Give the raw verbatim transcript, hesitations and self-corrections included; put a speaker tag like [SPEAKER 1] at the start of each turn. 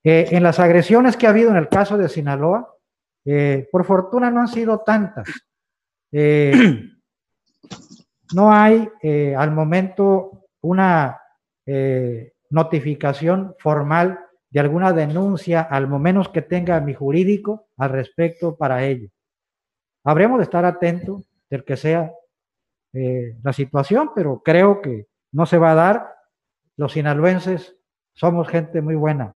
[SPEAKER 1] Eh, en las agresiones que ha habido en el caso de Sinaloa, eh, por fortuna no han sido tantas. Eh, no hay eh, al momento una eh, notificación formal de alguna denuncia, al menos que tenga mi jurídico al respecto para ello. Habremos de estar atentos del que sea eh, la situación, pero creo que no se va a dar. Los sinaloenses somos gente muy buena.